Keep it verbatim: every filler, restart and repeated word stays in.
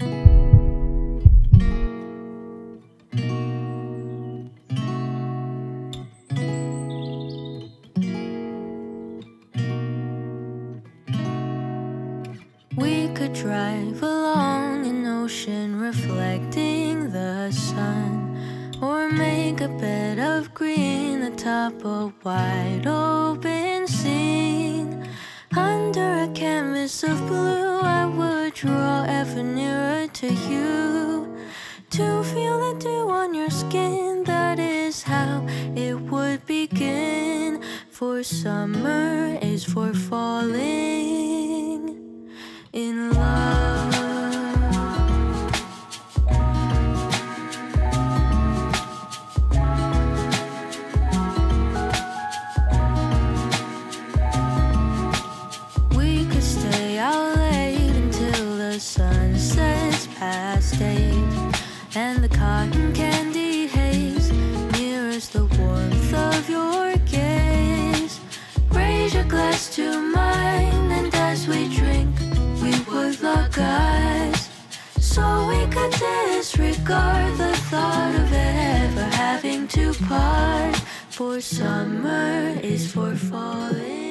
We could drive along an ocean reflecting the sun, or make a bed of green atop a wide open scene. Under a canvas of blue, I would draw ever nearer to you, to feel the dew on your skin. That is how it would begin. For summer is for falling in love. We could stay out late until the sun sets past eight, and the cotton candy haze mirrors the warmth of your gaze. Raise your glass to mine, and as we drink, we would lock eyes, so we could disregard the thought of ever having to part. For summer is for falling.